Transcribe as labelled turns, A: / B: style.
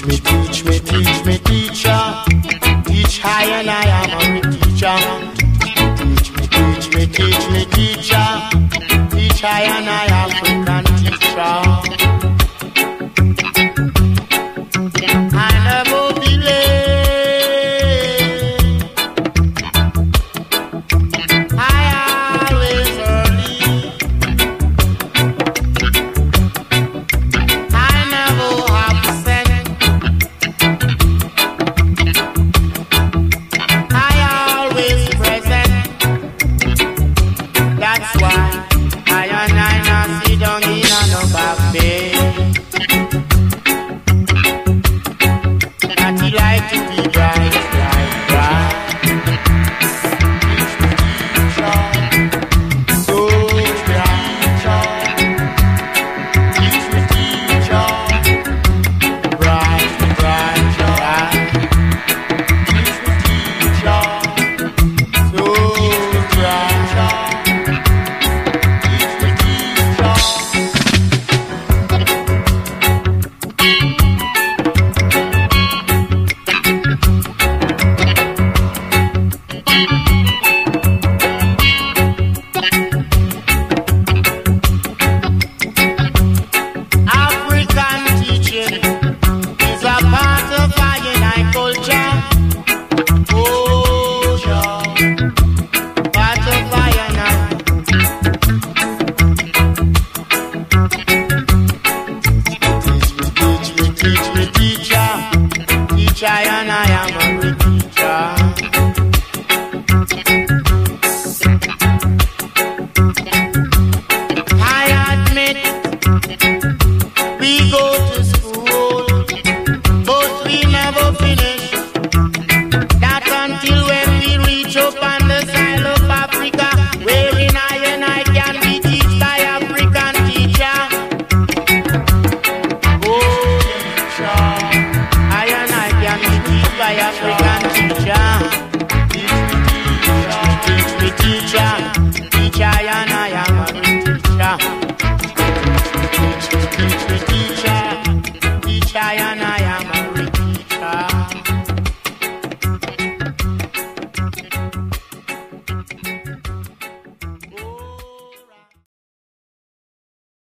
A: teacher. Teach I and I am a teacher. Teach me, teacher. Teach I and I African teacher. I never delay. I always early. I never absent. I always present. That's why I and I not sit down in a no back bay. That he like to be bright, bright, bright. So bright, teach me teacher. Bright, bright, bright. Teach me teacher. So bright, teach me teacher. African teaching is a part of our culture. Oh, yeah, part of our teach me, teacher. Teach I and I am a